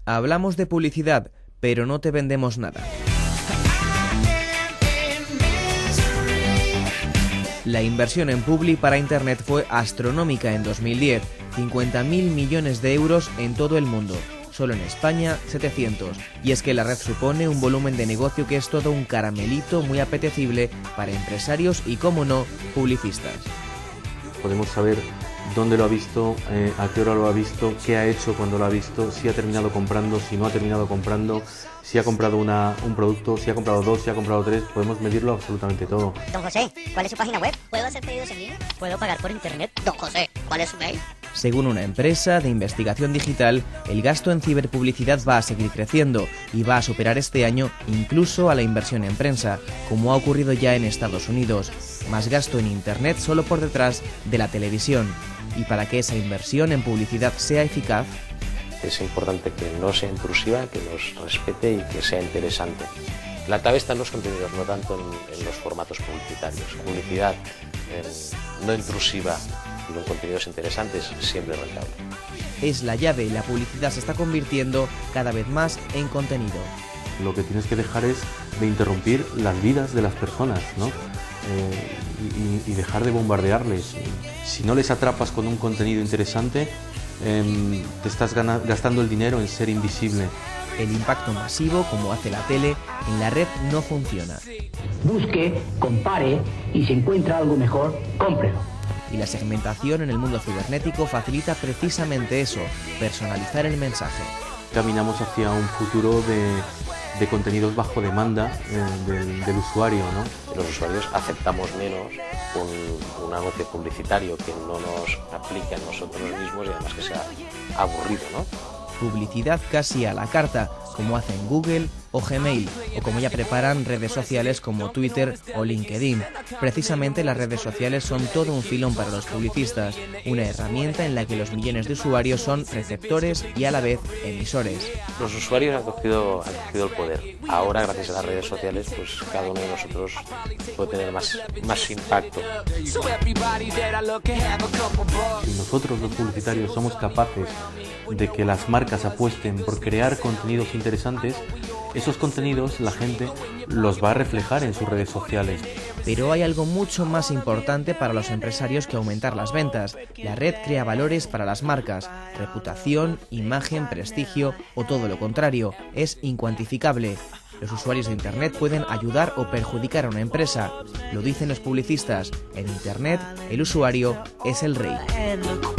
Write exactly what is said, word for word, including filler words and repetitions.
Hablamos de publicidad, pero no te vendemos nada. La inversión en Publi para Internet fue astronómica en dos mil diez, cincuenta mil millones de euros en todo el mundo. Solo en España, setecientos. Y es que la red supone un volumen de negocio que es todo un caramelito muy apetecible para empresarios y, como no, publicistas. Podemos saber dónde lo ha visto, eh, a qué hora lo ha visto, qué ha hecho cuando lo ha visto, si ha terminado comprando, si no ha terminado comprando, si ha comprado una, un producto, si ha comprado dos, si ha comprado tres. Podemos medirlo absolutamente todo. Don José, ¿cuál es su página web? ¿Puedo hacer pedidos en línea? ¿Puedo pagar por internet? Don José, ¿cuál es su mail? Según una empresa de investigación digital, el gasto en ciberpublicidad va a seguir creciendo y va a superar este año incluso a la inversión en prensa, como ha ocurrido ya en Estados Unidos. Más gasto en Internet solo por detrás de la televisión. Y para que esa inversión en publicidad sea eficaz, es importante que no sea intrusiva, que nos respete y que sea interesante. La clave está en los contenidos, no tanto en, en los formatos publicitarios. Publicidad eh, no intrusiva y con contenidos interesantes, siempre rentable. Es la llave y la publicidad se está convirtiendo cada vez más en contenido. Lo que tienes que dejar es de interrumpir las vidas de las personas, ¿no? Eh, y, y dejar de bombardearles. Si no les atrapas con un contenido interesante, eh, te estás gana, gastando el dinero en ser invisible. El impacto masivo, como hace la tele, en la red no funciona. Busque, compare y si encuentra algo mejor, cómprelo. Y la segmentación en el mundo cibernético facilita precisamente eso, personalizar el mensaje. Caminamos hacia un futuro de, de contenidos bajo demanda eh, del, del usuario, ¿no? Los usuarios aceptamos menos un, un anuncio publicitario que no nos aplique a nosotros mismos y además que sea aburrido, ¿no? Publicidad casi a la carta, como hacen Google o Gmail, o como ya preparan redes sociales como Twitter o LinkedIn. Precisamente las redes sociales son todo un filón para los publicistas, una herramienta en la que los millones de usuarios son receptores y a la vez emisores. Los usuarios han cogido, han cogido el poder. Ahora, gracias a las redes sociales, pues cada uno de nosotros puede tener más, más impacto. Si nosotros los publicitarios somos capaces de que las marcas apuesten por crear contenidos interesantes, esos contenidos la gente los va a reflejar en sus redes sociales. Pero hay algo mucho más importante para los empresarios que aumentar las ventas. La red crea valores para las marcas, reputación, imagen, prestigio o todo lo contrario, es incuantificable. Los usuarios de Internet pueden ayudar o perjudicar a una empresa. Lo dicen los publicistas. En Internet, el usuario es el rey.